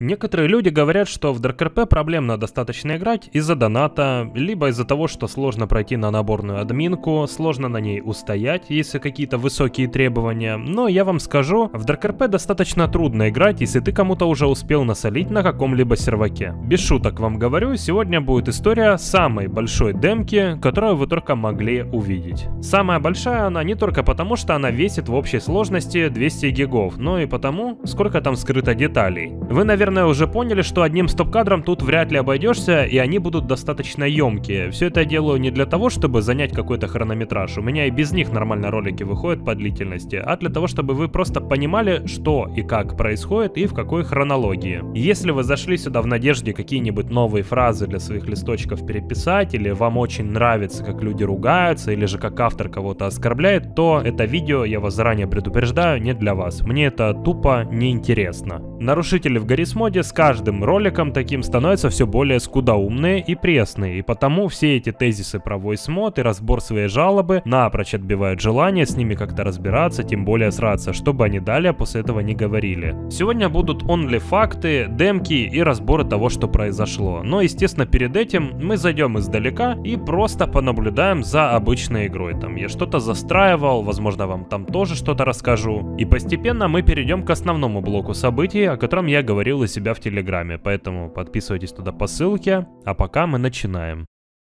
Некоторые люди говорят, что в ДРКРП проблемно достаточно играть из-за доната, либо из-за того, что сложно пройти на наборную админку, сложно на ней устоять, если какие-то высокие требования. Но я вам скажу, в ДРКРП достаточно трудно играть, если ты кому-то уже успел насолить на каком-либо серваке. Без шуток вам говорю, сегодня будет история самой большой демки, которую вы только могли увидеть. Самая большая она не только потому, что она весит в общей сложности 200 гигов, но и потому, сколько там скрыто деталей. Вы, наверное, уже поняли, что одним стоп-кадром тут вряд ли обойдешься, и они будут достаточно емкие. Все это я делаю не для того, чтобы занять какой-то хронометраж, у меня и без них нормально ролики выходят по длительности, а для того, чтобы вы просто понимали, что и как происходит и в какой хронологии. Если вы зашли сюда в надежде какие-нибудь новые фразы для своих листочков переписать, или вам очень нравится, как люди ругаются, или же как автор кого-то оскорбляет, то это видео, я вас заранее предупреждаю, не для вас. Мне это тупо неинтересно. Нарушители в Гаррисмоде с каждым роликом таким становятся все более скудоумные и пресные, и потому все эти тезисы про войсмод и разбор своей жалобы напрочь отбивают желание с ними как-то разбираться, тем более сраться, чтобы они далее после этого не говорили. Сегодня будут only факты, демки и разборы того, что произошло. Но, естественно, перед этим мы зайдем издалека и просто понаблюдаем за обычной игрой. Там я что-то застраивал, возможно, вам там тоже что-то расскажу. И постепенно мы перейдем к основному блоку событий, о котором я говорил у себя в Телеграме. Поэтому подписывайтесь туда по ссылке, а пока мы начинаем.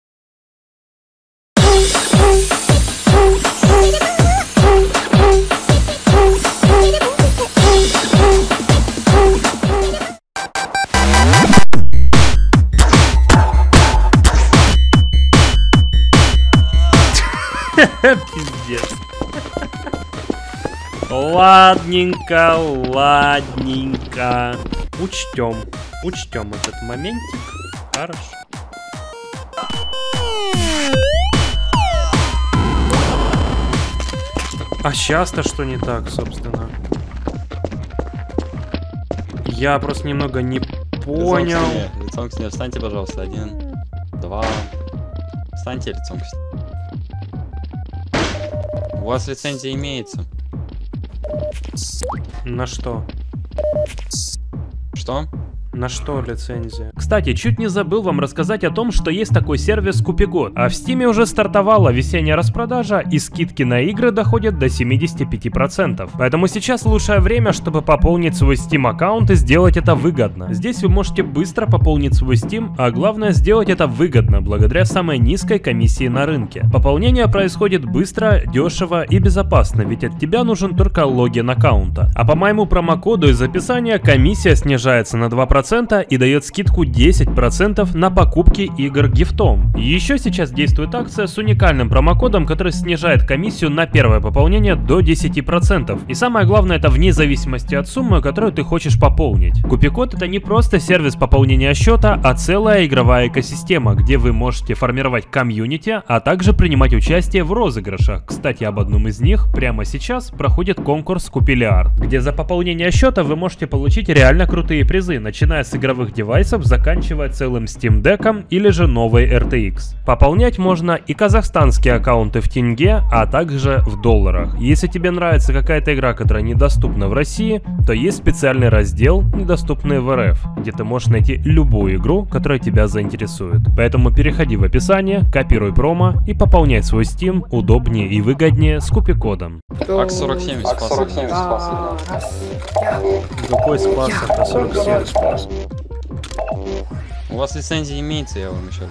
Пиздец. Ладненько, ладненько. Учтем этот моментик. Хорошо. А сейчас-то что не так, собственно? Я просто немного не понял. Лицом к стене встаньте, пожалуйста. 1, 2. Встаньте лицом к стене. У вас лицензия имеется. На что? Что? На что лицензия? Кстати, чуть не забыл вам рассказать о том, что есть такой сервис Купигод. А в Стиме уже стартовала весенняя распродажа, и скидки на игры доходят до 75%. Поэтому сейчас лучшее время, чтобы пополнить свой Steam аккаунт и сделать это выгодно. Здесь вы можете быстро пополнить свой Steam, а главное сделать это выгодно, благодаря самой низкой комиссии на рынке. Пополнение происходит быстро, дешево и безопасно, ведь от тебя нужен только логин аккаунта. А по моему промокоду из описания комиссия снижается на 2% и дает скидку 10% на покупки игр гифтом. Еще сейчас действует акция с уникальным промокодом, который снижает комиссию на первое пополнение до 10%. И самое главное, это вне зависимости от суммы, которую ты хочешь пополнить. Купикод — это не просто сервис пополнения счета, а целая игровая экосистема, где вы можете формировать комьюнити, а также принимать участие в розыгрышах. Кстати, об одном из них прямо сейчас проходит конкурс Купилиард, где за пополнение счета вы можете получить реально крутые призы, начиная с игровых девайсов, заканчивая целым Steam Deck'ом или же новой RTX. Пополнять можно и казахстанские аккаунты в тенге, а также в долларах. Если тебе нравится какая-то игра, которая недоступна в России, то есть специальный раздел «Недоступные в РФ», где ты можешь найти любую игру, которая тебя заинтересует. Поэтому переходи в описание, копируй промо и пополняй свой Steam удобнее и выгоднее с Купикодом. АК-47 спас. Какой спас АК-47? У вас лицензия имеется, я вам еще.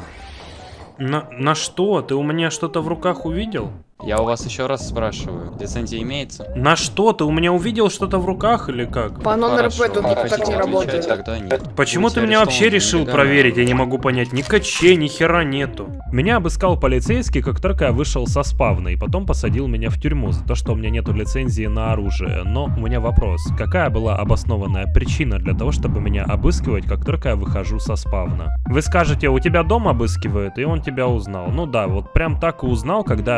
На что? Ты у меня что-то в руках увидел? Я у вас еще раз спрашиваю. Лицензия имеется? На что? Ты у меня увидел что-то в руках или как? По номеру П тут не так хотите не отвечать, работает. тогда нет. Почему Будете ты меня вообще арестованы решил нелегально. проверить? Я не могу понять. Ни качей, ни хера нету. Меня обыскал полицейский, как только я вышел со спавна, и потом посадил меня в тюрьму за то, что у меня нету лицензии на оружие. Но у меня вопрос. Какая была обоснованная причина для того, чтобы меня обыскивать, как только я выхожу со спавна? Вы скажете, у тебя дом обыскивают, и он тебя узнал. Ну да, вот прям так и узнал, когда я только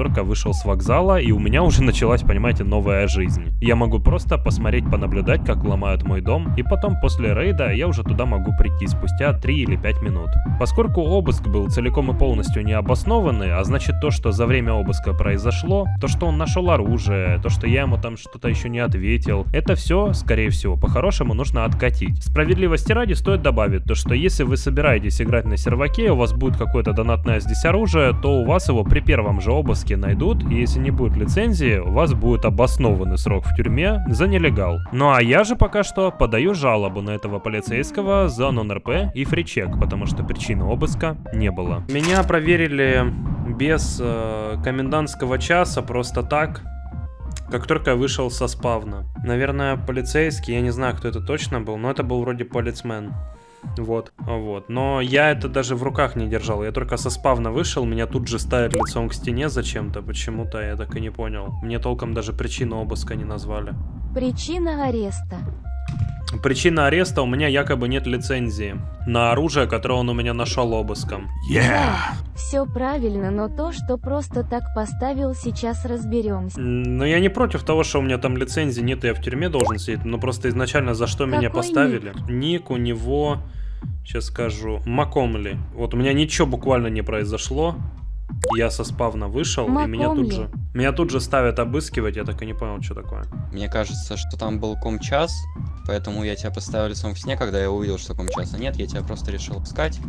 только вышел с вокзала, и у меня уже началась, понимаете, новая жизнь. Я могу просто посмотреть, понаблюдать, как ломают мой дом, и потом после рейда я уже туда могу прийти спустя 3 или 5 минут. Поскольку обыск был целиком и полностью необоснованный, а значит то, что за время обыска произошло, то, что он нашел оружие, то, что я ему там что-то еще не ответил, это все, скорее всего, по-хорошему нужно откатить. Справедливости ради стоит добавить то, что если вы собираетесь играть на серваке, у вас будет какое-то донатное здесь оружие, то у вас его при первом же обыске найдут, и если не будет лицензии, у вас будет обоснованный срок в тюрьме за нелегал. Ну а я же пока что подаю жалобу на этого полицейского за нон-РП и фричек, потому что причины обыска не было. Меня проверили без комендантского часа, просто так, как только я вышел со спавна. Наверное, полицейский, я не знаю, кто это точно был, но это был вроде полицмен. Вот. Но я это даже в руках не держал. Я только со спавна вышел, меня тут же ставят лицом к стене зачем-то. Почему-то я так и не понял. Мне толком даже причину обыска не назвали. Причина ареста. Причина ареста: у меня якобы нет лицензии на оружие, которое он у меня нашел обыском. Все правильно, но то, что просто так поставил, сейчас разберемся. Но я не против того, что у меня там лицензии нет, и я в тюрьме должен сидеть. Но просто изначально за что меня поставили? Ник у него, сейчас скажу, Макомли. Вот у меня ничего буквально не произошло. Я со спавна вышел, и меня тут же ставят обыскивать, я так и не понял, что такое. Мне кажется, что там был комчас, поэтому я тебя поставил лицом к стене, когда я увидел, что комчаса нет, я тебя просто решил искать,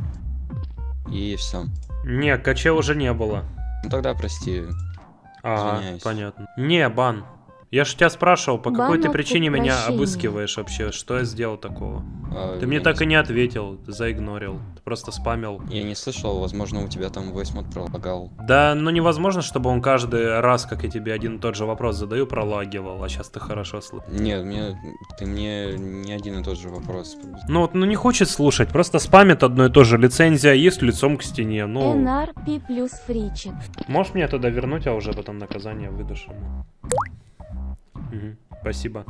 и все. Не, КЧ уже не было. Ну тогда прости. Ага, понятно. Не, бан. Я же тебя спрашивал, по какой ты причине меня обыскиваешь вообще? Что я сделал такого? Ты мне так и не ответил, ты заигнорил. Ты просто спамил. Я не слышал, возможно, у тебя там voice-мод пролагал. Да, ну невозможно, чтобы он каждый раз, как я тебе один и тот же вопрос задаю, пролагивал. А сейчас ты хорошо слышишь. Нет, ты мне не один и тот же вопрос. Ну вот, не хочет слушать, просто спамит одно и то же. Лицензия есть, лицом к стене, ну... NRP плюс фричек. Можешь мне туда вернуть, а уже потом наказание выдашь ему? Спасибо.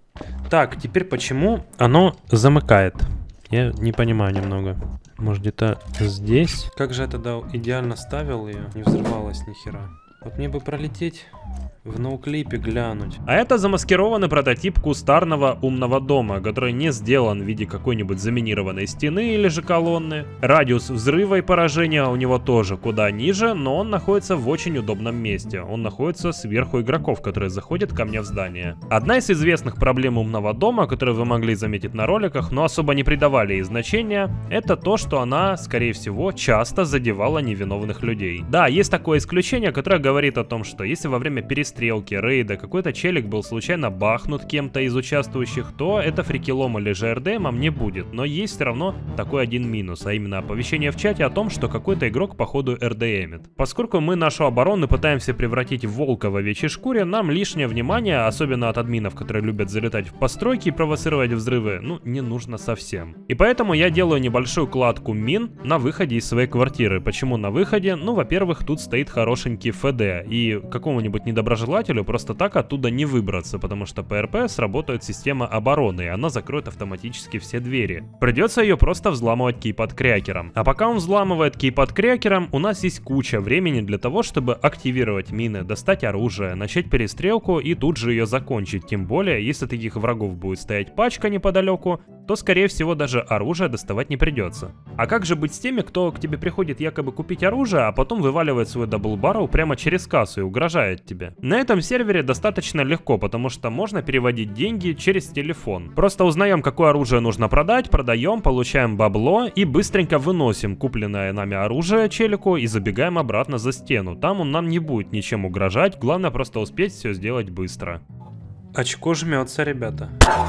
Так, теперь почему оно замыкает? Я не понимаю немного. Может, где-то здесь? Как же я тогда идеально ставил ее? Не взрывалась ни хера. Вот мне бы пролететь в ноуклипе, глянуть. А это замаскированный прототип кустарного умного дома, который не сделан в виде какой-нибудь заминированной стены или же колонны. Радиус взрыва и поражения у него тоже куда ниже, но он находится в очень удобном месте. Он находится сверху игроков, которые заходят ко мне в здание. Одна из известных проблем умного дома, которую вы могли заметить на роликах, но особо не придавали ей значения, это то, что она, скорее всего, часто задевала невиновных людей. Да, есть такое исключение, которое говорит о том, что если во время перестрелки, рейда какой-то челик был случайно бахнут кем-то из участвующих, то это фрикилом или же РДМом не будет. Но есть все равно такой один минус, а именно оповещение в чате о том, что какой-то игрок походу РДМит. Поскольку мы нашу оборону пытаемся превратить в волка в овечьей шкуре, нам лишнее внимание, особенно от админов, которые любят залетать в постройки и провоцировать взрывы, не нужно совсем. И поэтому я делаю небольшую кладку мин на выходе из своей квартиры. Почему на выходе? Ну, во-первых, тут стоит хорошенький ФД, и какому-нибудь недоброжелателю просто так оттуда не выбраться, потому что по РП сработает система обороны, и она закроет автоматически все двери. Придется ее просто взламывать кейпад крякером. А пока он взламывает кейпад крякером, у нас есть куча времени для того, чтобы активировать мины, достать оружие, начать перестрелку и тут же ее закончить. Тем более, если таких врагов будет стоять пачка неподалеку, то скорее всего даже оружие доставать не придется. А как же быть с теми, кто к тебе приходит якобы купить оружие, а потом вываливает свой даблбаррел прямо через кассу и угрожает тебе? На этом сервере достаточно легко, потому что можно переводить деньги через телефон. Просто узнаем, какое оружие нужно продать, продаем, получаем бабло и быстренько выносим купленное нами оружие челику и забегаем обратно за стену. Там он нам не будет ничем угрожать, главное просто успеть все сделать быстро. Очко жмется, ребята.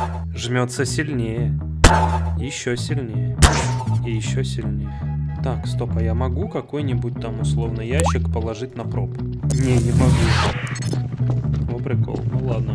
Жмется сильнее. Еще сильнее. И еще сильнее. Так, стоп, а я могу какой-нибудь там условно ящик положить на проб? Не могу. О, прикол. Ну ладно.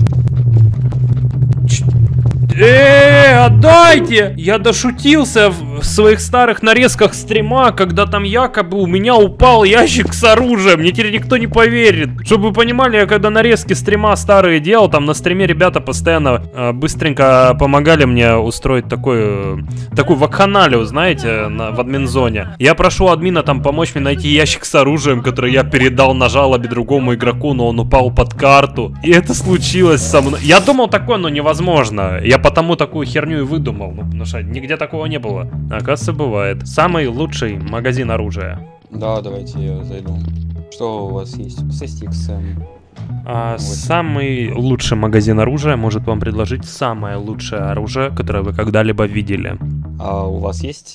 Отдайте! Я дошутился. в своих старых нарезках стрима, когда там якобы у меня упал ящик с оружием. Мне теперь никто не поверит. Чтобы вы понимали, я когда нарезки стрима старые делал, там на стриме ребята постоянно быстренько помогали мне устроить такую вакханалию, знаете, в админзоне. Я прошу админа там помочь мне найти ящик с оружием, который я передал на жалобе другому игроку, но он упал под карту. И это случилось со мной. Я думал такое, но невозможно. Я потому такую херню и выдумал. Ну, потому что нигде такого не было. Оказывается, бывает. Самый лучший магазин оружия. Да, давайте я зайду. Что у вас есть? SSX. Самый лучший магазин оружия может вам предложить самое лучшее оружие, которое вы когда-либо видели. А у вас есть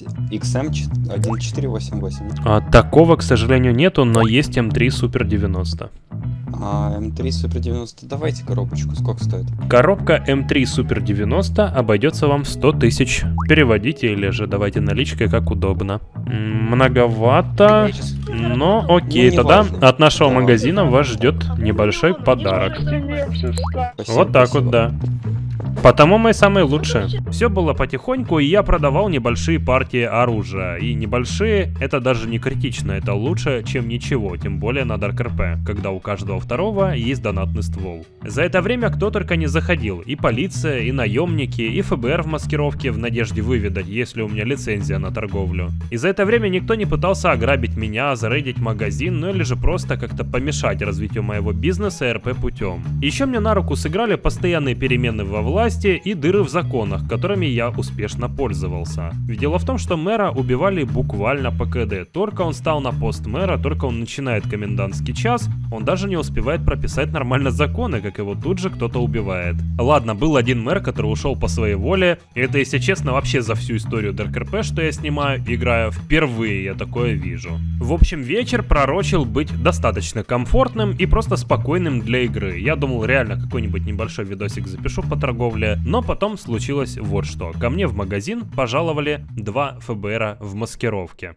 XM1488? Такого, к сожалению, нету, но есть М3 Супер 90. М3 Супер 90, давайте коробочку, сколько стоит? Коробка М3 Супер 90 обойдется вам в 100 тысяч. Переводите или же давайте наличкой, как удобно. Многовато, но окей, Ну, тогда важно. от нашего Да. магазина вас ждет небольшой подарок. Спасибо, Вот так спасибо. вот, да. Потому мы самые лучшие. Все было потихоньку, и я продавал небольшие партии оружия. И небольшие, это даже не критично, это лучше, чем ничего, тем более на Dark RP, когда у каждого второго есть донатный ствол. За это время кто только не заходил, и полиция, и наемники, и ФБР в маскировке в надежде выведать, есть ли у меня лицензия на торговлю. И за это время никто не пытался ограбить меня, зарейдить магазин, ну или же просто как-то помешать развитию моего бизнеса РП путем. Еще мне на руку сыграли постоянные перемены во власти и дыры в законах, которыми я успешно пользовался. Ведь дело в том, что мэра убивали буквально по КД. Только он стал на пост мэра, только он начинает комендантский час, он даже не успевает прописать нормально законы, как его тут же кто-то убивает. Ладно, был один мэр, который ушел по своей воле, и это, если честно, вообще за всю историю Dark RP, что я снимаю, играю, впервые я такое вижу. В общем, вечер пророчил быть достаточно комфортным и просто спокойным для игры. Я думал, реально какой-нибудь небольшой видосик запишу по торговле, но потом случилось вот что. Ко мне в магазин пожаловали 2 ФБРа в маскировке.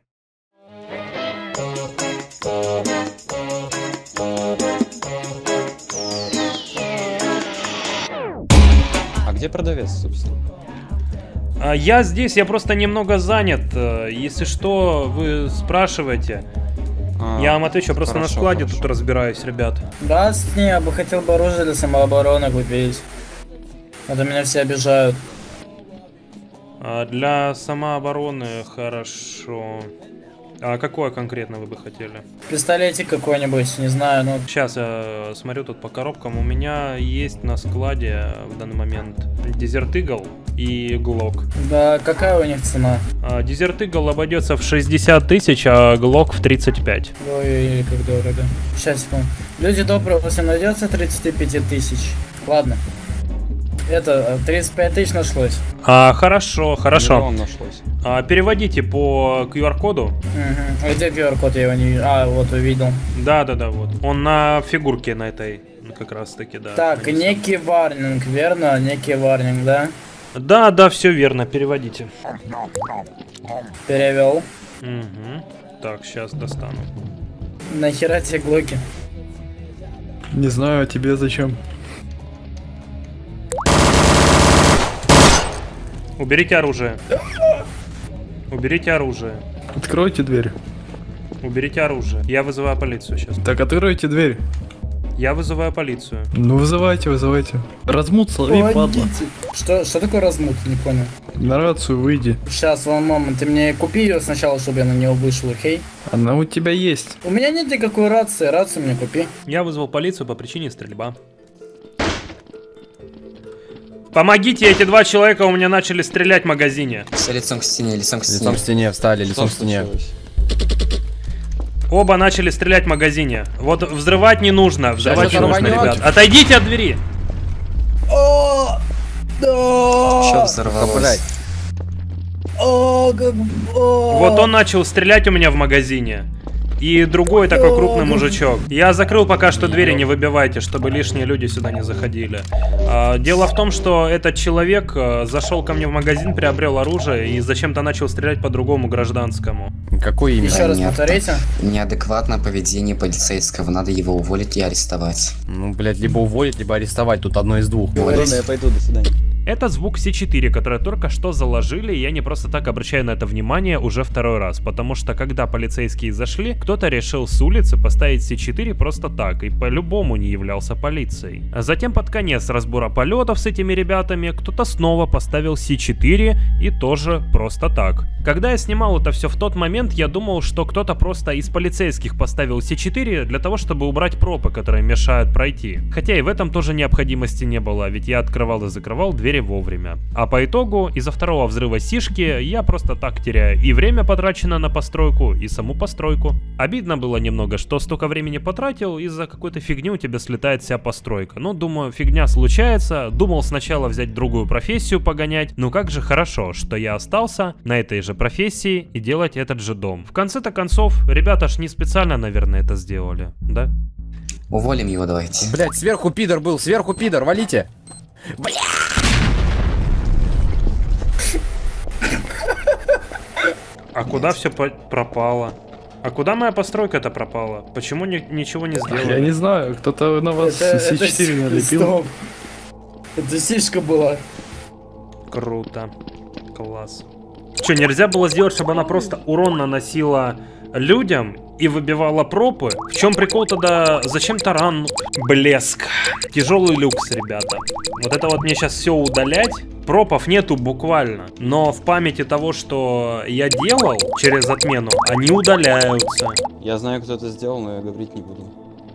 А где продавец, собственно? Я здесь, я просто немного занят. Если что, вы спрашиваете. Я вам отвечу, просто хорошо, на складе хорошо. тут разбираюсь, ребят. Да, я бы хотел бы оружие для самообороны купить. Это меня все обижают. Для самообороны хорошо. А какое конкретно вы бы хотели? Пистолетик какой-нибудь, не знаю, ну... Сейчас я смотрю тут по коробкам. У меня есть на складе в данный момент Desert Eagle и Glock. Да, какая у них цена? Desert Eagle обойдется в 60 тысяч, а Glock в 35. Ой, как дорого. Сейчас, секунду. Люди добрые, если найдется 35 тысяч. Ладно. Это, 35 тысяч нашлось. Хорошо, хорошо. Миллион нашлось. Переводите по QR-коду. Угу. А где QR-код? Я его не вижу. А, вот увидел. Да, вот. Он на фигурке на этой, как раз таки, да. Так, написан. некий варнинг, верно? Некий варнинг, да? Да, все верно, переводите. Перевел. Угу. Так, сейчас достану. Нахера тебе глоки? Не знаю, а тебе зачем? Уберите оружие. Уберите оружие. Откройте дверь. Уберите оружие. Я вызываю полицию сейчас. Так, откройте дверь. Я вызываю полицию. Ну, вызывайте. Размут, слови, падла. Что такое размут? Не понял. На рацию выйди. Сейчас, one moment. Ты мне купи ее сначала, чтобы я на нее вышел, окей? Она у тебя есть. У меня нет никакой рации. Рацию мне купи. Я вызвал полицию по причине стрельба. Помогите, эти 2 человека у меня начали стрелять в магазине. Все лицом к стене, лицом к стене. Лицом к стене встали, лицом Что к стене. случилось? Оба начали стрелять в магазине. Вот взрывать не нужно, взрывать не нужно, взорванет. ребят. Отойдите от двери. О, да. Что взорвалось? О, как... О. Вот он начал стрелять у меня в магазине. И другой такой крупный мужичок. Я закрыл пока что двери, не выбивайте, чтобы лишние люди сюда не заходили. Дело в том, что этот человек зашел ко мне в магазин, приобрел оружие и зачем-то начал стрелять по другому гражданскому. Какое имя? Еще раз Понятно. повторите. Неадекватное поведение полицейского. Надо его уволить и арестовать. Ну, блядь, либо уволить, либо арестовать. Тут одно из двух. Уволить. Ладно, я пойду, до свидания. Это звук C4, который только что заложили, и я не просто так обращаю на это внимание уже второй раз, потому что когда полицейские зашли, кто-то решил с улицы поставить C4 просто так, и по-любому не являлся полицией. А затем под конец разбора полетов с этими ребятами, кто-то снова поставил C4 и тоже просто так. Когда я снимал это все в тот момент, я думал, что кто-то просто из полицейских поставил C4 для того, чтобы убрать пропы, которые мешают пройти. Хотя и в этом тоже необходимости не было, ведь я открывал и закрывал двери вовремя. А по итогу, из-за второго взрыва сишки, я просто так теряю и время, потраченное на постройку, и саму постройку. Обидно было немного, что столько времени потратил, из-за какой-то фигни у тебя слетает вся постройка. Но думаю, фигня случается, думал сначала взять другую профессию погонять, но как же хорошо, что я остался на этой же профессии и делать этот же дом. В конце-то концов, ребята ж не специально, наверное, это сделали, да? Уволим его давайте. Блять, сверху пидор был, сверху пидор, валите. Бля! А куда все пропало? А куда моя постройка-то пропала? Почему ничего не сделали? Я не знаю, кто-то на вас C4 налепил. Стоп. Это сишка была. Круто. Класс. Что, нельзя было сделать, чтобы она просто урон наносила людям и выбивала пропы? В чем прикол тогда? Зачем таран? Блеск. Тяжелый люкс, ребята. Вот это вот мне сейчас все удалять. Пропов нету буквально. Но в памяти того, что я делал через отмену, они удаляются. Я знаю, кто это сделал, но я говорить не буду.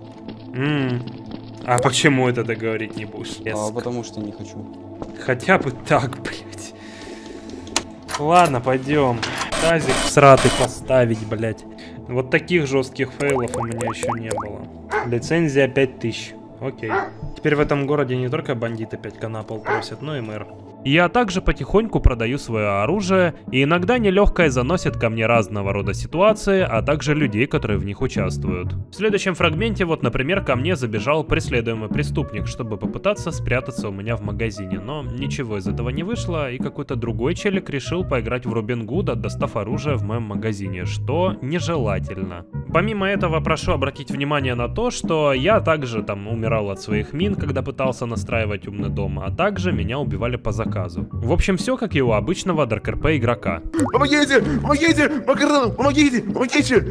А почему это ты говорить не будешь? Потому что не хочу. Хотя бы так, блядь. Ладно, пойдем. Тазик всратый поставить, блядь. Вот таких жестких фейлов у меня еще не было. Лицензия 5000. Окей. Теперь в этом городе не только бандиты 5К на пол просят, но и мэр. Я также потихоньку продаю свое оружие, и иногда нелегкое заносит ко мне разного рода ситуации, а также людей, которые в них участвуют. В следующем фрагменте, вот, например, ко мне забежал преследуемый преступник, чтобы попытаться спрятаться у меня в магазине, но ничего из этого не вышло, и какой-то другой челик решил поиграть в Робин Гуда, достав оружие в моем магазине, что нежелательно. Помимо этого, прошу обратить внимание на то, что я также там умирал от своих мин, когда пытался настраивать умный дом, а также меня убивали по заказу. В общем, все как и у обычного ДаркРП игрока. Помогите! Помогите! Макарон! Помогите! Помогите!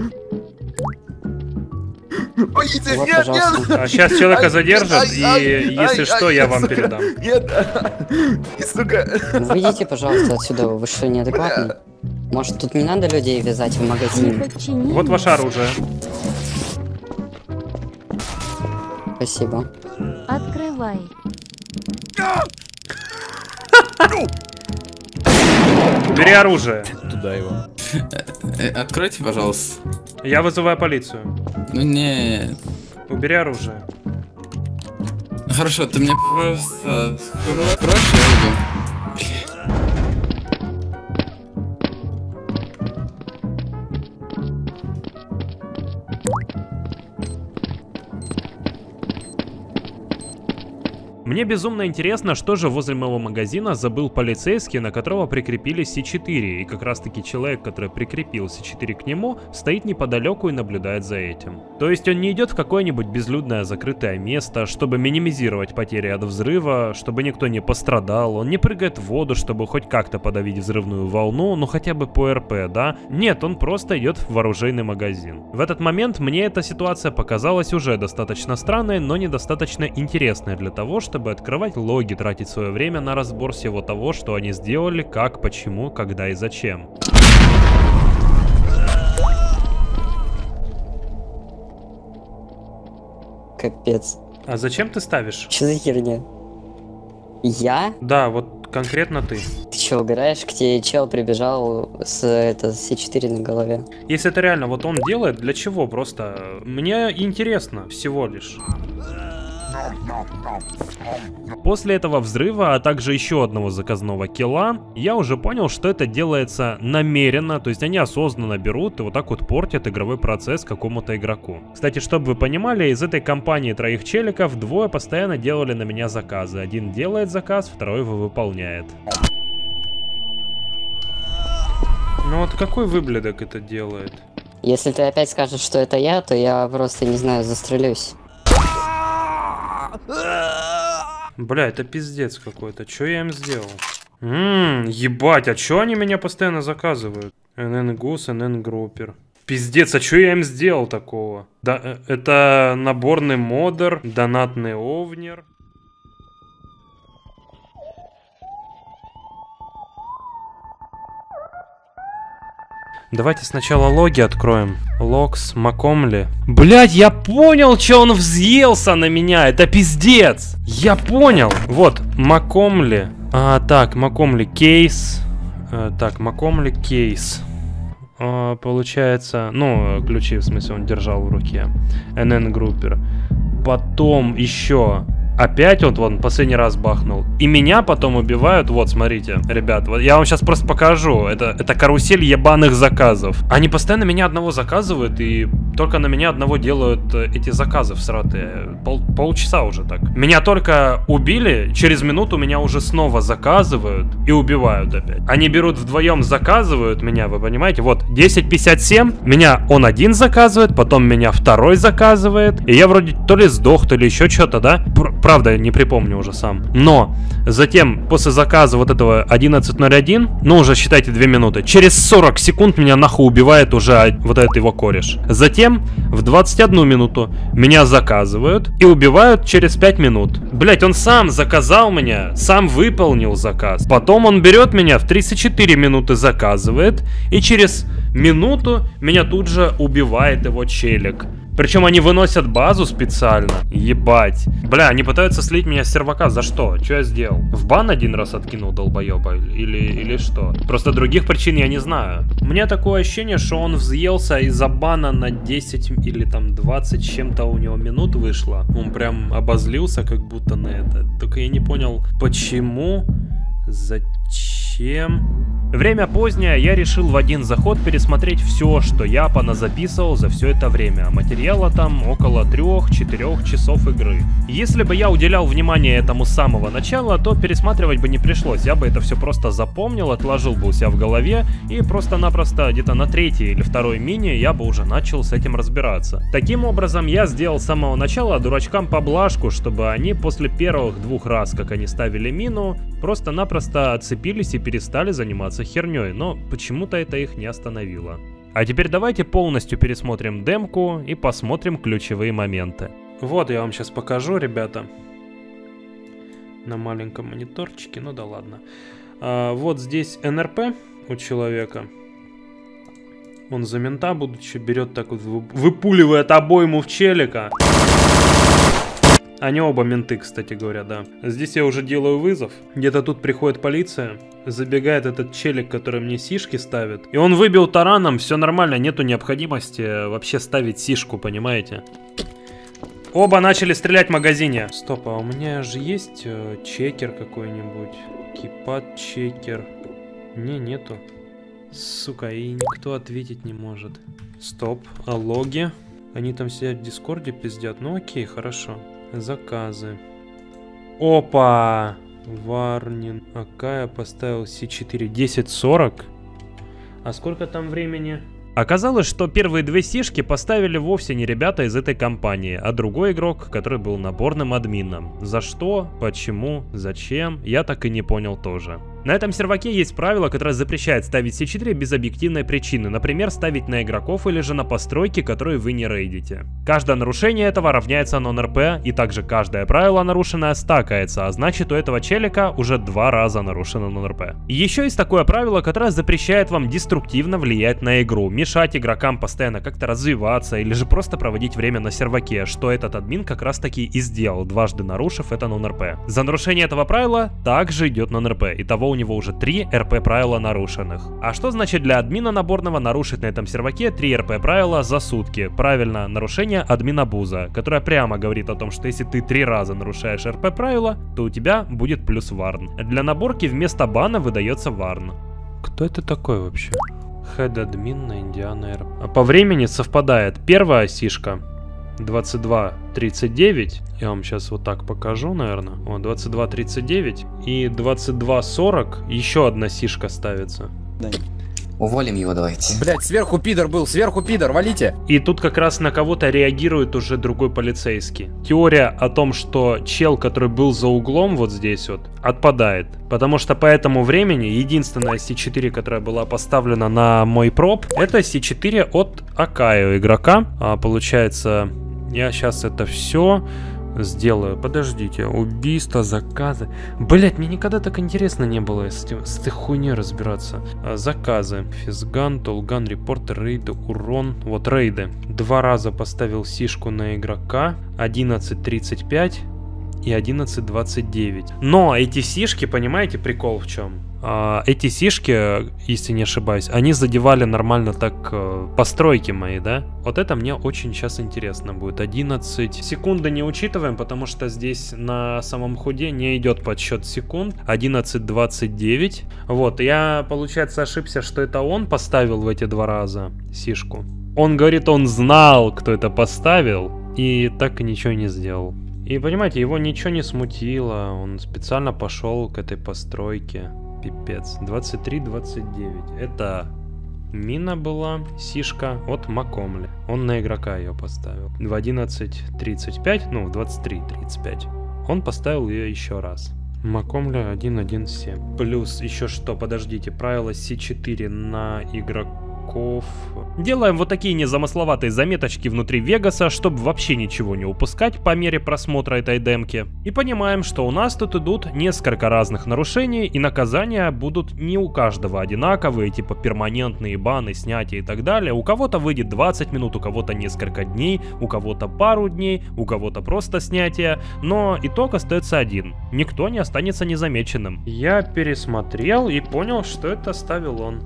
Помогите! Вот, Нет, пожалуйста. нет! А сейчас человека задержат, и если что, я вам передам. Нет! И, сука! Выйдите, пожалуйста, отсюда, вы что, неадекватный? Может, тут не надо людей вязать в магазине? Вот ваше оружие. Спасибо. Открывай. Бери оружие. Туда его. Откройте, пожалуйста. Я вызываю полицию. Ну не. Убери оружие. Хорошо, ты мне просто откроешь, я уйду. Мне безумно интересно, что же возле моего магазина забыл полицейский, на которого прикрепили C4, и как раз таки человек, который прикрепил C4 к нему, стоит неподалеку и наблюдает за этим. То есть он не идет в какое-нибудь безлюдное закрытое место, чтобы минимизировать потери от взрыва, чтобы никто не пострадал, он не прыгает в воду, чтобы хоть как-то подавить взрывную волну, ну хотя бы по РП, да? Нет, он просто идет в оружейный магазин. В этот момент мне эта ситуация показалась уже достаточно странной, но недостаточно интересной для того, чтобы открывать логи, тратить свое время на разбор всего того, что они сделали, как, почему, когда и зачем. Капец. А зачем ты ставишь? Что за херня? Я? Да, вот конкретно ты. Ты че, угораешь? К тебе чел прибежал с C4 на голове. Если это реально вот он делает, для чего? Просто мне интересно всего лишь. После этого взрыва, а также еще одного заказного килла, я уже понял, что это делается намеренно, то есть они осознанно берут и вот так вот портят игровой процесс какому-то игроку. Кстати, чтобы вы понимали, из этой компании троих челиков двое постоянно делали на меня заказы. Один делает заказ, второй его выполняет. Ну вот какой выблядок это делает? Если ты опять скажешь, что это я, то я просто, не знаю, застрелюсь. Бля, это пиздец какой-то. Чё я им сделал? Ебать, а чё они меня постоянно заказывают? NN Goose, NN Grouper. Пиздец, а чё я им сделал такого? Да, это наборный модер, донатный овнер. Давайте сначала логи откроем. Логс, Макомли. Блять, я понял, что он взъелся на меня. Это пиздец. Я понял. Вот, Макомли. Так, Макомли кейс. Так, Макомли кейс. Получается, ну, ключи, в смысле, он держал в руке. NN Grouper. Потом еще... Опять вот он последний раз бахнул. И меня потом убивают. Вот, смотрите, ребят, вот я вам сейчас просто покажу. Это карусель ебаных заказов. Они постоянно меня одного заказывают, и только на меня одного делают эти заказы всратые. Полчаса уже так. Меня только убили, через минуту меня уже снова заказывают и убивают опять. Они берут вдвоем, заказывают меня, вы понимаете? Вот, 10:57, меня он один заказывает, потом меня второй заказывает. И я вроде то ли сдох, то ли еще что-то, да? Правда, не припомню уже сам. Но затем, после заказа вот этого 11:01, ну уже считайте 2 минуты, через 40 секунд меня нахуй убивает уже вот этот его кореш. Затем в 21 минуту меня заказывают и убивают через 5 минут. Блять, он сам заказал меня, сам выполнил заказ. Потом он берет меня в 34 минуты заказывает, и через минуту меня тут же убивает его челик. Причем они выносят базу специально. Ебать. Бля, они пытаются слить меня с сервака. За что? Что я сделал? В бан один раз откинул долбоеба? Или что? Просто других причин я не знаю. У меня такое ощущение, что он взъелся из-за бана на 10 или там 20 с чем-то у него минут вышло. Он прям обозлился как будто на это. Только я не понял, почему, зачем... Время позднее, я решил в один заход пересмотреть все, что я поназаписывал за все это время. Материала там около 3-4 часов игры. Если бы я уделял внимание этому с самого начала, то пересматривать бы не пришлось. Я бы это все просто запомнил, отложил бы у себя в голове, и просто-напросто где-то на 3-й или 2-й мини я бы уже начал с этим разбираться. Таким образом, я сделал с самого начала дурачкам поблажку, чтобы они после первых 2 раз, как они ставили мину, просто-напросто отцепились и перестали заниматься херней, но почему-то это их не остановило. А теперь давайте полностью пересмотрим демку и посмотрим ключевые моменты. Вот я вам сейчас покажу, ребята. На маленьком мониторчике, ну да ладно. Вот здесь НРП у человека. Он за мента, будучи, берет так вот, выпуливает обойму в челика. Они оба менты, кстати говоря, да. Здесь я уже делаю вызов. Где-то тут приходит полиция. Забегает этот челик, который мне сишки ставит. И он выбил тараном, все нормально, нету необходимости вообще ставить сишку, понимаете? Оба начали стрелять в магазине. Стоп, а у меня же есть чекер какой-нибудь. Кипат чекер. Не, нету. Сука, и никто ответить не может. Стоп, а логи? Они там сидят в дискорде пиздят. Ну окей, хорошо. Заказы. Опа! Варнин. АК я поставил С4. 10:40. А сколько там времени? Оказалось, что первые 2 сишки поставили вовсе не ребята из этой компании, а другой игрок, который был наборным админом. За что, почему, зачем, я так и не понял тоже. На этом серваке есть правило, которое запрещает ставить С4 без объективной причины, например, ставить на игроков или же на постройки, которые вы не рейдите. Каждое нарушение этого равняется нон-РП, и также каждое правило нарушенное стакается, а значит у этого челика уже 2 раза нарушено нон-РП. Еще есть такое правило, которое запрещает вам деструктивно влиять на игру, мешать игрокам постоянно как-то развиваться или же просто проводить время на серваке, что этот админ как раз таки и сделал, дважды нарушив это нон-РП. За нарушение этого правила также идет нон-РП, итого у него уже 3 РП правила нарушенных. А что значит для админа наборного нарушить на этом серваке 3 РП правила за сутки? Правильно, нарушение админа буза, которое прямо говорит о том, что если ты 3 раза нарушаешь РП правила, то у тебя будет плюс варн. Для наборки вместо бана выдается варн. Кто это такой вообще? Хед админ на Индиана РП. А по времени совпадает первая сишка 22:39. Я вам сейчас вот так покажу, наверное. О, 22:39 и 22:40. Еще одна сишка ставится. Да. Уволим его давайте. Блять, сверху пидор был, сверху пидор, валите. И тут как раз на кого-то реагирует уже другой полицейский. Теория о том, что чел, который был за углом вот здесь вот, отпадает. Потому что по этому времени единственная C4, которая была поставлена на мой проб, это C4 от Акаю игрока. Получается, я сейчас это все сделаю. Подождите, убийство, заказы. Блять, мне никогда так интересно не было с этой хуйней разбираться. Заказы. Физган, Толган, репортер, рейды, урон. Вот рейды. 2 раза поставил сишку на игрока. 11.35 и 11.29. Но эти сишки, понимаете, прикол в чем? Эти сишки, если не ошибаюсь, они задевали нормально так постройки мои, да? Вот это мне очень сейчас интересно будет. 11 секунды не учитываем, потому что здесь на самом худе не идет подсчет секунд. 11.29. Вот, я, получается, ошибся, что это он поставил в эти 2 раза сишку. Он говорит, он знал, кто это поставил, и так и ничего не сделал. И понимаете, его ничего не смутило, он специально пошел к этой постройке. Пипец. 23-29. Это мина была, сишка от Макомли. Он на игрока ее поставил. В 11.35, ну, в 23.35. Он поставил ее еще раз. Макомли 1.1.7. Плюс еще что, подождите, правило C4 на игроков. Делаем вот такие незамысловатые заметочки внутри Вегаса, чтобы вообще ничего не упускать по мере просмотра этой демки. И понимаем, что у нас тут идут несколько разных нарушений, и наказания будут не у каждого одинаковые, типа перманентные баны, снятия и так далее. У кого-то выйдет 20 минут, у кого-то несколько дней, у кого-то пару дней, у кого-то просто снятие. Но итог остается один. Никто не останется незамеченным. Я пересмотрел и понял, что это ставил он.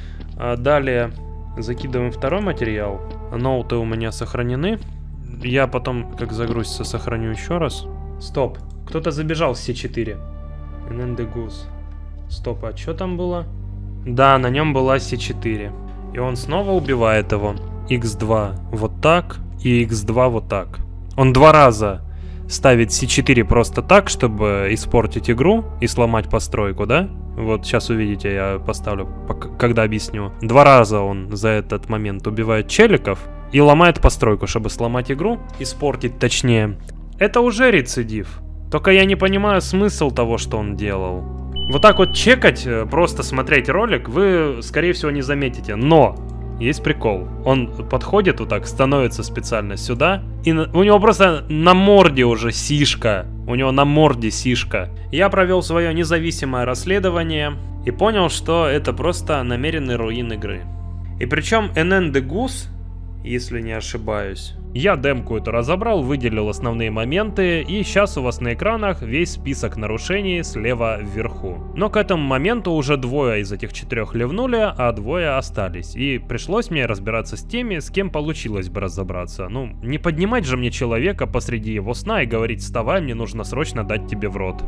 Далее закидываем второй материал. Ноуты у меня сохранены. Я потом, как загрузится, сохраню еще раз. Стоп. Кто-то забежал с C4. Нендегус. Стоп, а что там было? Да, на нем была C4. И он снова убивает его. X2 вот так и X2 вот так. Он 2 раза ставит C4 просто так, чтобы испортить игру и сломать постройку, да? Вот сейчас увидите, я поставлю, когда объясню. 2 раза он за этот момент убивает челиков и ломает постройку, чтобы сломать игру, испортить точнее. Это уже рецидив. Только я не понимаю смысл того, что он делал. Вот так вот чекать, просто смотреть ролик, вы, скорее всего, не заметите. Но есть прикол. Он подходит вот так, становится специально сюда, и у него просто на морде уже сишка. У него на морде сишка. Я провел свое независимое расследование и понял, что это просто намеренный руин игры. И причем Нендегус, если не ошибаюсь. Я демку эту разобрал, выделил основные моменты, и сейчас у вас на экранах весь список нарушений слева вверху. Но к этому моменту уже 2 из этих 4 ливнули, а 2 остались. И пришлось мне разбираться с теми, с кем получилось бы разобраться. Ну, не поднимать же мне человека посреди его сна и говорить: вставай, мне нужно срочно дать тебе в рот.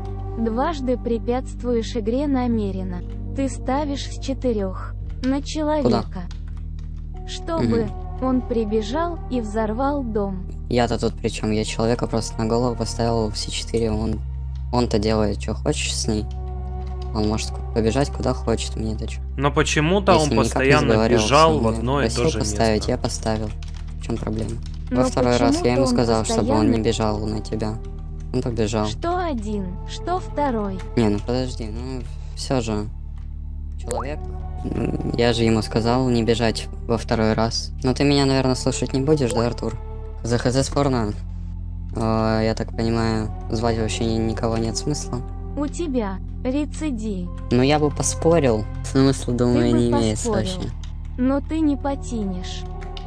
Дважды препятствуешь игре намеренно. Ты ставишь с 4 на человека. Куда? Чтобы он прибежал и взорвал дом. Я-то тут при чем? Я человека просто на голову поставил в C4. Он-то делает, что хочешь с ней. Он может побежать куда хочет, мне это что. Но почему-то он постоянно бежал в одно и то же поставить, место. Я поставил. В чем проблема? Во второй раз я ему сказал, чтобы он не бежал на тебя. Он побежал. Что один, что второй. Не, ну подожди, ну все же. Человек. Я же ему сказал не бежать во второй раз. Но ты меня, наверное, слушать не будешь, да, Артур? За ХЗ спорно. Я так понимаю, звать вообще никого нет смысла. У тебя рецидив. Ну я бы поспорил. Смысла, думаю, не имеет вообще. Но ты не потянешь.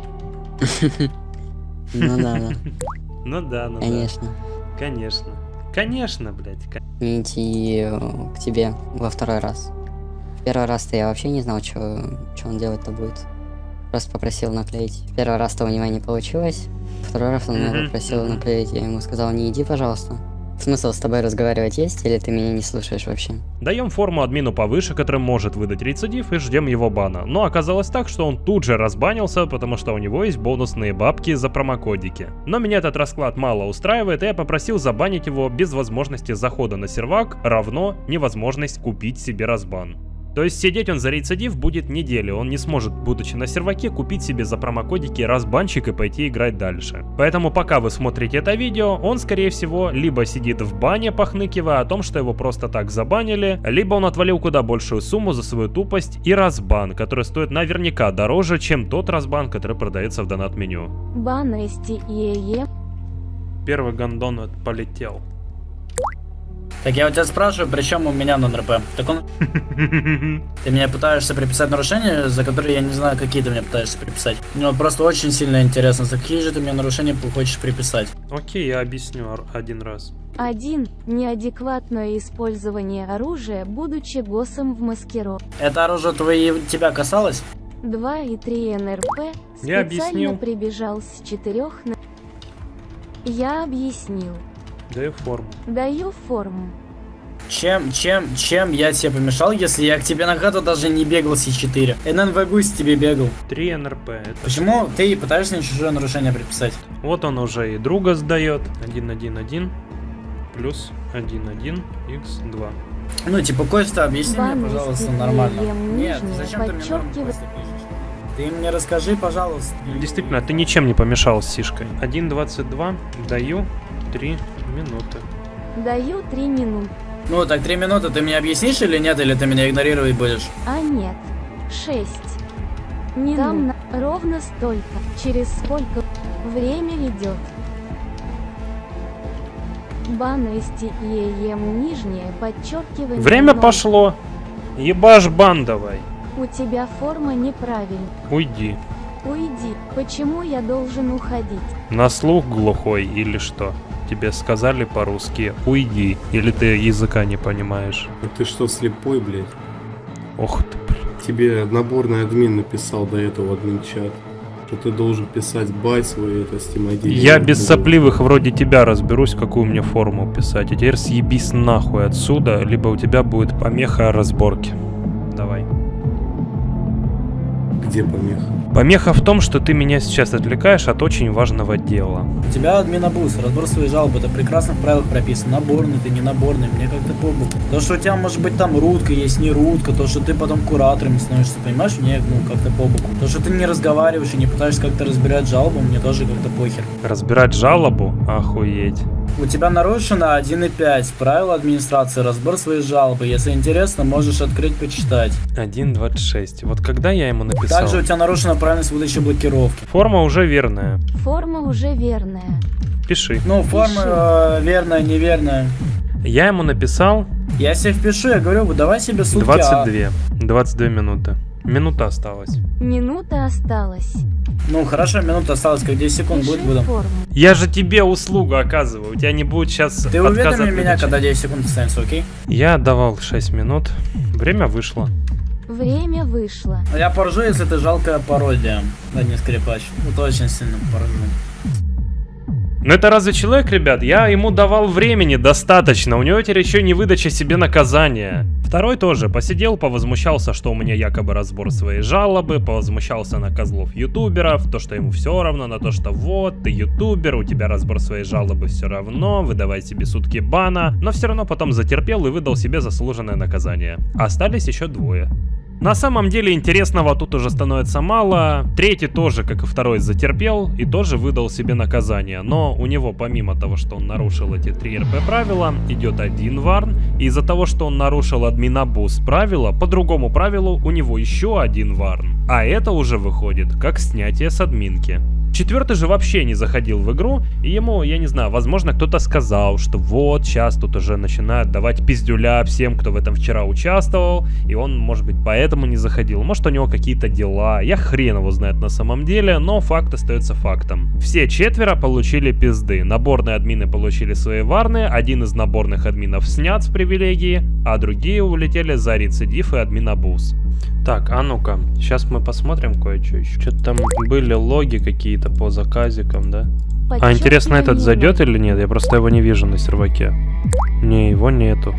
Ну да. Ну да, ну да. Конечно. Конечно. Конечно, блядь. Идти к тебе во второй раз. Первый раз-то я вообще не знал, что он делать-то будет. Просто попросил наклеить. Первый раз-то у него не получилось. Второй раз он меня попросил наклеить. Я ему сказал: не иди, пожалуйста. Смысл с тобой разговаривать есть, или ты меня не слушаешь вообще? Даем форму админу повыше, который может выдать рецидив, и ждем его бана. Но оказалось так, что он тут же разбанился, потому что у него есть бонусные бабки за промокодики. Но меня этот расклад мало устраивает, и я попросил забанить его без возможности захода на сервак, равно невозможность купить себе разбан. То есть сидеть он за рецидив будет неделю, он не сможет, будучи на серваке, купить себе за промокодики разбанчик и пойти играть дальше. Поэтому пока вы смотрите это видео, он скорее всего либо сидит в бане, похныкивая о том, что его просто так забанили, либо он отвалил куда большую сумму за свою тупость и разбан, который стоит наверняка дороже, чем тот разбан, который продается в донат-меню. Банности ЕЕ. Первый гандон полетел. Так я у тебя спрашиваю, при чем у меня нон-РП? Так он... Ты меня пытаешься приписать нарушения, за которые я не знаю, какие ты мне пытаешься приписать. Мне просто очень сильно интересно, за какие же ты мне нарушения хочешь приписать. Окей, я объясню один раз. 1. Неадекватное использование оружия, будучи госсом в маскировке. Это оружие тебя касалось? 2 и 3 НРП. Я Специально объяснил. прибежал с 4 на... Я объяснил. Даю форму. Даю форму. Чем я тебе помешал, если я к тебе на хату даже не бегал с Е4? ННВ Гусь тебе бегал. 3 НРП. Это... Почему ты пытаешься мне чужое нарушение приписать? Вот он уже и друга сдает. 1-1-1 плюс 1-1 x2. Ну, типа, Костя, объясни мне, Банности пожалуйста, нормально. Нет, зачем ты мне нормально, Костя, пишешь? Ты мне расскажи, пожалуйста. Действительно, ты ничем не помешал с сишкой. 1.22 даю 3 минуты. Даю 3 минуты. Ну, так 3 минуты ты мне объяснишь или нет, или ты меня игнорировать будешь? А нет. 6. Не там ровно столько. Через сколько время идет. Банности ЕЕМ нижнее подчеркивание. Время 0. пошло. Ебашь бан давай. У тебя форма неправильная. Уйди. Уйди. Почему я должен уходить? На слух глухой или что? Тебе сказали по-русски уйди. Или ты языка не понимаешь? А ты что, слепой, блядь? Ох ты, блядь. Тебе наборный админ написал до этого админ-чат, что ты должен писать бай свой, это стимодили. Я без сопливых вроде тебя разберусь, какую мне форму писать. А теперь съебись нахуй отсюда, либо у тебя будет помеха разборки. Давай. Где помеха? Помеха в том, что ты меня сейчас отвлекаешь от очень важного дела. У тебя админобус, разбор своей жалобы, это в прекрасных правилах прописано. Наборный ты, не наборный, мне как-то по боку. То, что у тебя может быть там рутка есть, не рутка, то, что ты потом куратором становишься, понимаешь, мне как-то по боку. То, что ты не разговариваешь и не пытаешься как-то разбирать жалобу, мне тоже как-то похер. Разбирать жалобу? Охуеть. У тебя нарушено 1.5, правила администрации, разбор своей жалобы. Если интересно, можешь открыть, почитать. 1.26. Вот когда я ему написал? Также у тебя нарушена правильность выдачи блокировки. Форма уже верная. Форма уже верная. Пиши. Ну, форма верная, неверная. Я ему написал... Я себе впишу, я говорю, давай себе сутки. 22 минуты. Минута осталась. Минута осталась. Ну хорошо, минута осталась, как 10 секунд будет, буду. Я же тебе услугу оказываю, у тебя не будет сейчас Ты уведоми меня, когда 10 секунд останется, окей? Я отдавал 6 минут, время вышло. Время вышло. Я поржу, если ты жалкая пародия, а не скрипач. Вот очень сильно поржу. Ну это разве человек, ребят? Я ему давал времени достаточно, у него теперь еще не выдача себе наказания. Второй тоже посидел, повозмущался, что у меня якобы разбор своей жалобы, повозмущался на козлов ютуберов, то, что ему все равно, на то, что вот, ты ютубер, у тебя разбор своей жалобы все равно, выдавай себе сутки бана, но все равно потом затерпел и выдал себе заслуженное наказание. Остались еще двое. На самом деле интересного тут уже становится мало. Третий тоже, как и второй, затерпел и тоже выдал себе наказание. Но у него, помимо того, что он нарушил эти 3 РП правила, идет 1 варн. И из-за того, что он нарушил админобус правила, по другому правилу у него еще 1 варн. А это уже выходит как снятие с админки. Четвертый же вообще не заходил в игру, и ему, я не знаю, возможно, кто-то сказал, что вот, сейчас тут уже начинают давать пиздюля всем, кто в этом вчера участвовал, и он, может быть, поэтому не заходил. Может, у него какие-то дела, я хрен его знает на самом деле, но факт остается фактом. Все четверо получили пизды, наборные админы получили свои варны, один из наборных админов снят с привилегии, а другие улетели за рецидив и админобус. Так, а ну-ка, сейчас мы посмотрим кое-что еще. Что-то там были логи какие-то по заказикам, да? А интересно, этот зайдет или нет? Я просто его не вижу на серваке. Не, его нету.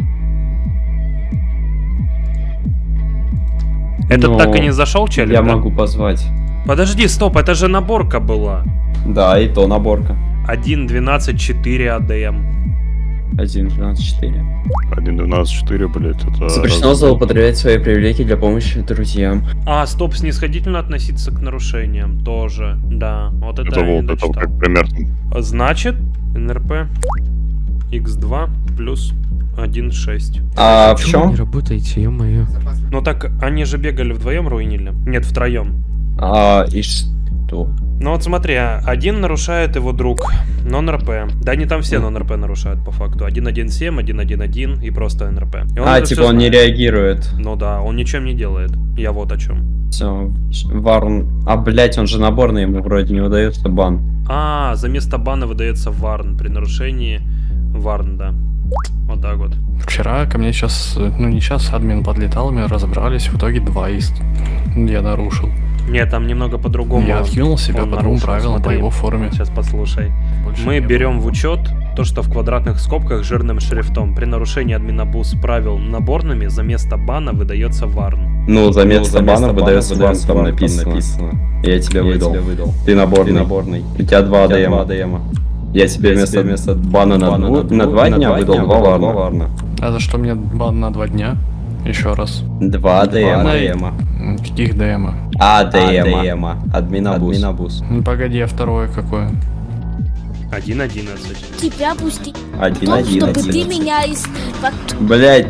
Этот так и не зашел, челик? Я могу позвать. Подожди, стоп, это же наборка была. Да, и то наборка. 1.12.4 ADM. 1.12.4. 1.12.4, блять, это... Запрещено злоупотреблять свои привилегии для помощи друзьям. А, стоп, снисходительно относиться к нарушениям тоже, да. Вот это я не дочитал. как примерно. Значит, НРП x2 плюс 1.6. А в чем? Не работаете, ё-моё. Ну так, они же бегали вдвоем, руинили? Нет, втроем. И что? Ну вот смотри, один нарушает его друг, нон-РП. Да они там все нон-РП нарушают по факту. 1.1.7, 1.1.1 и просто НРП. И типа он не реагирует. Ну да, он ничем не делает. Я вот о чем. Все, Варн. Блять, он же наборный, ему вроде не выдается бан. За место бана выдается Варн при нарушении. Варн, да. Вот так вот. Вчера ко мне сейчас, ну не сейчас, админ подлетал, мы разобрались, в итоге 2 из я нарушил. Нет, там немного по-другому. Я откинул себя по двум правилам, по его форме. Сейчас послушай. Больше Мы берем в учет то, что в квадратных скобках жирным шрифтом. При нарушении админабуз правил наборными за место бана выдается Варн. Ну, за место бана выдается Варн, там написано. Я тебе выдал. Ты наборный. У тебя 2 АДМа. Я тебе вместо бана на 2 дня выдал 2 Варна. А за что мне бан на 2 дня? Еще раз. 2 ДМа. Каких ДМа? ДМа. Админабуз. Ну погоди, а второе какое? 1.11. Тебя пусти. 1.11. Чтобы ты меня из... Блять.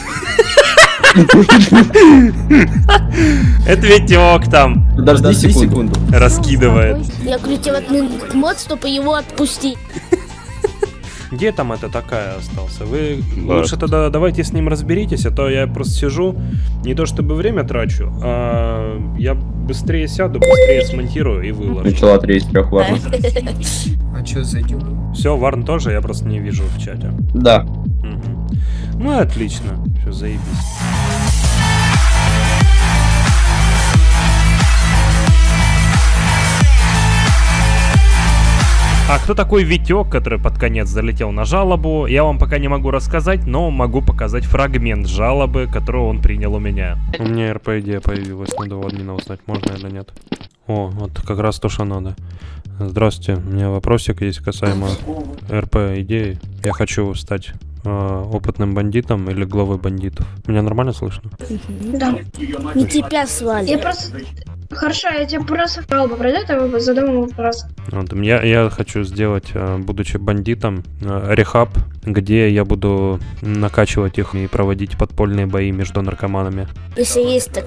Это Витек там. Подожди секунду. Раскидывает. Я говорю, тебе админ мод, чтобы его отпустить. Где там это такая остался? Вы лучше тогда давайте с ним разберитесь, а то я просто сижу, не то чтобы время трачу, а я быстрее сяду, быстрее смонтирую и выложу. Начала 3 из 3 Варна. А чё зайдем? Все, Варн тоже, я просто не вижу в чате. Да. Ну и отлично, все, заебись. А кто такой Витек, который под конец залетел на жалобу, я вам пока не могу рассказать, но могу показать фрагмент жалобы, которую он принял у меня. У меня РП-идея появилась, надо у админа узнать, можно или нет. О, вот как раз то, что надо. Здравствуйте, у меня вопросик есть касаемо РП-идеи. Я хочу стать опытным бандитом или главой бандитов. Меня нормально слышно? Да. Не тебя свали. Я просто... Хорошо, я тебе просто жалобу пройдет, и задам вопрос. Вот, я хочу сделать, будучи бандитом, рехаб, где я буду накачивать их и проводить подпольные бои между наркоманами. Если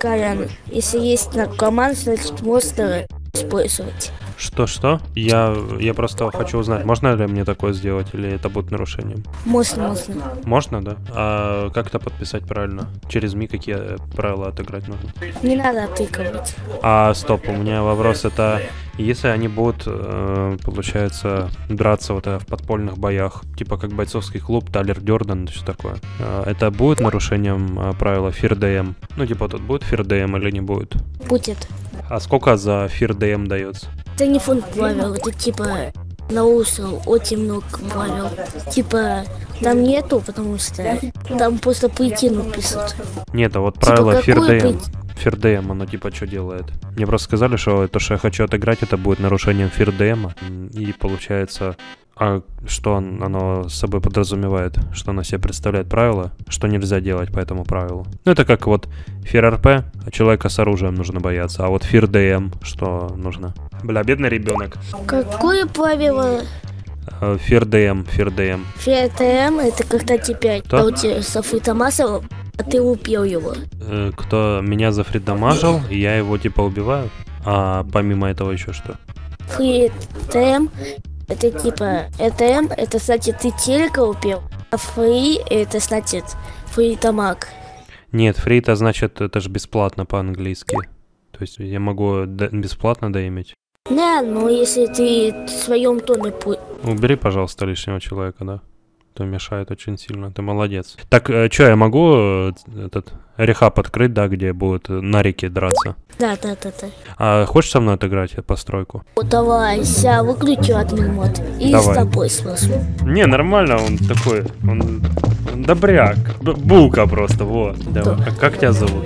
есть наркоман, значит можно использовать. Что? Я просто хочу узнать, можно ли мне такое сделать, или это будет нарушением? Можно. Можно, да? А как это подписать правильно? Через МИ какие правила отыграть нужно? Не надо отыгрывать. Стоп, у меня вопрос, это если они будут, получается, драться вот в подпольных боях, типа как бойцовский клуб, Талер Дёрден, что такое, это будет нарушением правила FIRDM? Ну, типа тут будет FIRDM или не будет? Будет. А сколько за FIRDM дается? Это не фонд правил, это типа наушил очень много правил. Типа там нету, потому что там просто поединок пишут. Нет, а вот правило FIRDM. FIRDM, оно типа что делает? Мне просто сказали, что то, что я хочу отыграть, это будет нарушением FIRDM. И получается, что оно с собой подразумевает? Что оно себе представляет правила? Что нельзя делать по этому правилу? Ну это как вот FIR-РП, а человека с оружием нужно бояться. А вот FIR-ДМ, что нужно? Бля, бедный ребенок. Какое правило? FIR-ДМ. FIR-ДМ это когда тебя зафритомасил, а ты убил его. Кто меня зафритомажил, и я его типа убиваю? А помимо этого еще что? FIR-ДМ это типа ЭТМ, это значит ты телека убил, а фри это значит фритомаг. Нет, фри это значит это же бесплатно по-английски. То есть я могу бесплатно доиметь. Да, но если ты в своем тоне... Убери, пожалуйста, лишнего человека, да? То мешает очень сильно, ты молодец. Так, что, я могу этот рехаб открыть, да, где будут на реке драться? Да. А хочешь со мной отыграть постройку? Давай, я выключу админ мод и с тобой спрошу. Не, нормально, он такой, он добряк, булка просто, вот. Давай. А как тебя зовут?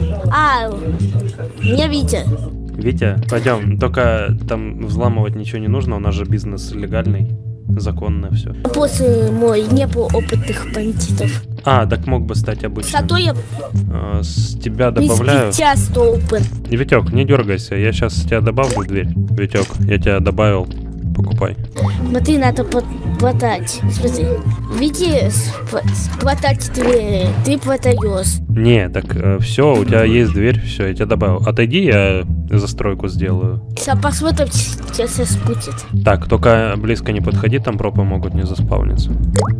Меня Витя. Витя, пойдем, только там взламывать ничего не нужно, у нас же бизнес легальный. законное все. После мой не было опытных бандитов. А, так мог бы стать обычным. Зато я с тебя добавляю. Витек, не дергайся, я сейчас тебя добавлю в дверь. Витек, я тебя добавил, покупай. Смотри, надо платать. Смотри, видишь, платать двери, ты платаешь. Не, так все, у тебя есть дверь, все, я тебя добавил. Отойди, я застройку сделаю. Сейчас посмотрим, сейчас будет. Так, только близко не подходи, там пропы могут не заспавниться.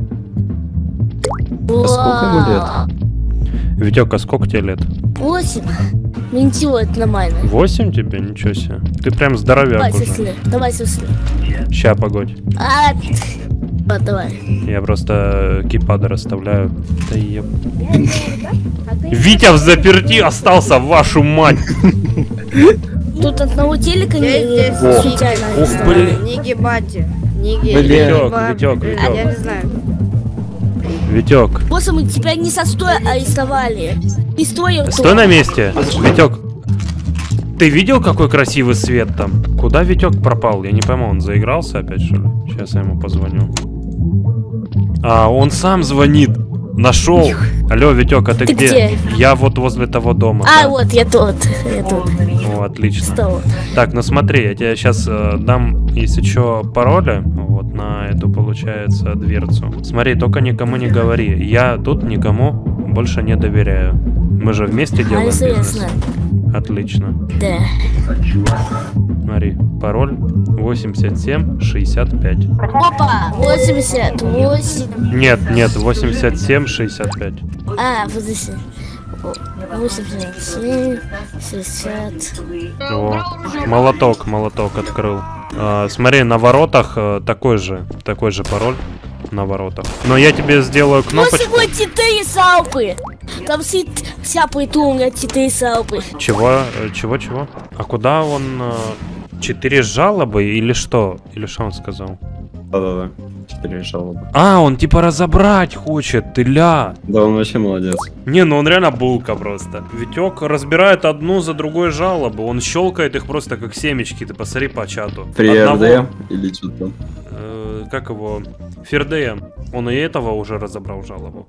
А сколько ему лет? Витек, а сколько тебе лет? 8. Ничего, это нормально. 8 тебе? Ничего себе. Ты прям здоровяк уже. Давай сюда. Ща, погодь. Давай. Я просто кейпады расставляю. Да еб... Витя в заперти остался, вашу мать! Тут одного телека не случайно. Ух, блин. Не гибайте. Витек. Я не знаю. Витек. Просто мы тебя не со стоя арестовали. И стоя. Стой на месте. Витек. Ты видел, какой красивый свет там? Куда Витек пропал? Я не пойму, он заигрался опять, что ли? Сейчас я ему позвоню. А, он сам звонит. Нашел. Алло, Витек, а ты где? Я вот возле того дома. Да. Вот, я тут. О, отлично. Так, ну смотри, я тебе сейчас дам, если что, пароли. Вот на эту, получается, дверцу. Смотри, только никому не говори. Я тут никому больше не доверяю. Мы же вместе делаем бизнес. Отлично. Да. Смотри, пароль 8765. Опа, 88. Нет, 8765. Подожди. 87, 60. О, молоток открыл. Смотри, на воротах такой же пароль. На воротах. Но я тебе сделаю кнопочку. 4 салпы. Там вся придумала 4 салпы. Чего? А куда он? 4 жалобы или что? Или что он сказал? Да. 4 жалобы. А, он типа разобрать хочет, ты ля. Да, он вообще молодец. Не, ну он реально булка просто. Витек разбирает одну за другой жалобы. Он щелкает их просто как семечки. Ты посмотри по чату. При РД или что там? Как его? Фердеем. Он и этого уже разобрал жалобу.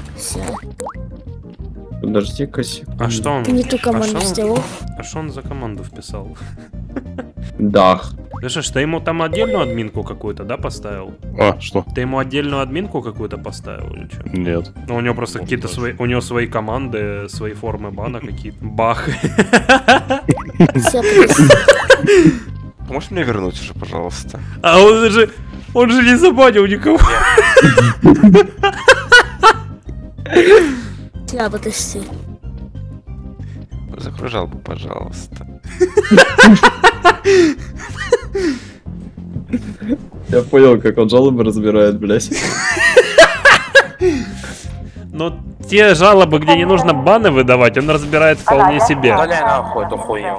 Подожди-ка секунду. А что он? Ты не ту команду сделал. А что он за команду вписал? Дах. Слышишь, ты ему там отдельную админку какую-то, да, поставил? А, что? Ты ему отдельную админку какую-то поставил или что? Нет. Ну, у него просто какие-то свои... У него свои команды, свои формы бана какие-то. Бах. Можешь мне вернуть уже, пожалуйста? А он же не забанил никого. Подожди. Закрой жалобу, пожалуйста. Я понял, как он жалобы разбирает, блядь. Но те жалобы, где не нужно баны выдавать, он разбирает вполне себе. Удаляй нахуй эту хуйню.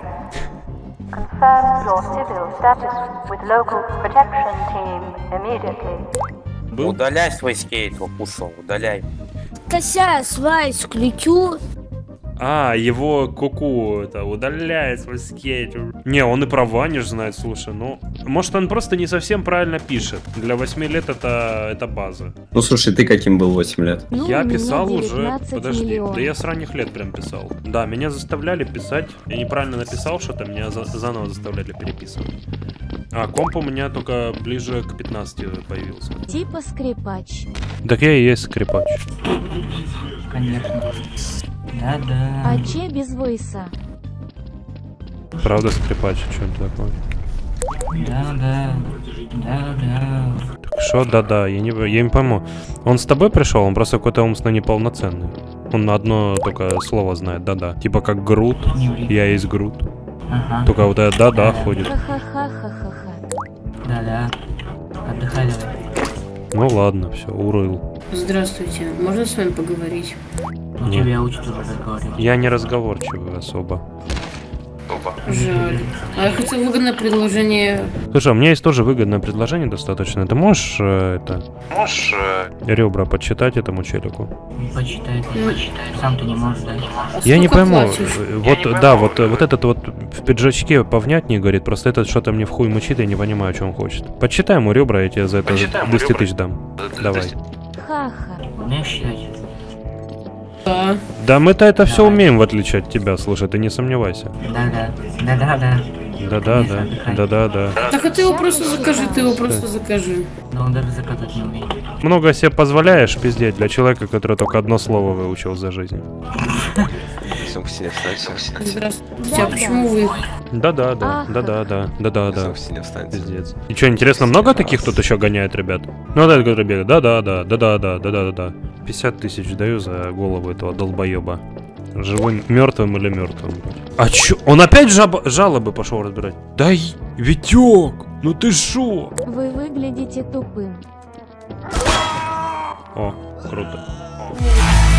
Удаляй свой скейт, лопусал, удаляй. Кося, свай, включу. А, его куку это удаляет свой скейт. Не, он и про Ваниш знает, слушай, ну... Может, он просто не совсем правильно пишет. Для 8 лет это база. Ну, слушай, ты каким был 8 лет? Ну, я писал уже... Подожди, миллионов. да я с ранних лет прям писал. Да, меня заставляли писать. Я неправильно написал что-то, меня заново заставляли переписывать. А комп у меня только ближе к 15 появился. Типа скрипач. Так я и есть скрипач. Конечно. Да-да. А че без войса? Правда скрипач, что это такое? Да-да. Да-да. Так что да-да, я не пойму. Он с тобой пришел, он просто какой-то умственно неполноценный. Он на одно только слово знает, да-да. Типа как Грут, я есть Грут. Ага. Только вот это да-да ходит. Ха-ха-ха-ха-ха. Да-да. Отдыхай давай. Ну ладно, все, урыл. Здравствуйте, можно с вами поговорить? Тебя учат уже разговаривать. Я не разговорчивый особо. Жаль. А я хотел выгодное предложение. Слушай, у меня есть тоже выгодное предложение достаточно. Ты можешь ребра подсчитать этому челику? Почитай, сам ты не можешь дать. Я не пойму. Вот этот вот в пиджачке повнятнее говорит, просто этот что-то мне в хуй мучит, я не понимаю, что он хочет. Подсчитай ему ребра, я тебе за это 200 тысяч дам. Давай. Ха-ха. Умеешь считать? Да. Да мы-то это все умеем, в отличие от тебя, слушай, ты не сомневайся. Да-да. Да-да-да. Так а ты его просто закажи, Но он даже заказать не умеет. Много себе позволяешь пиздеть для человека, который только одно слово выучил за жизнь. Здравствуйте, а почему вы? Да-да-да. Пиздец. И что, интересно, много таких тут еще гоняет, ребят? Ну да, который бегает. Да-да-да. 50 тысяч даю за голову этого долбоеба. Живым, мертвым или мертвым. А чё? Он опять жалобы пошел разбирать? Да Витек, ну ты шо? Вы выглядите тупым. О, круто.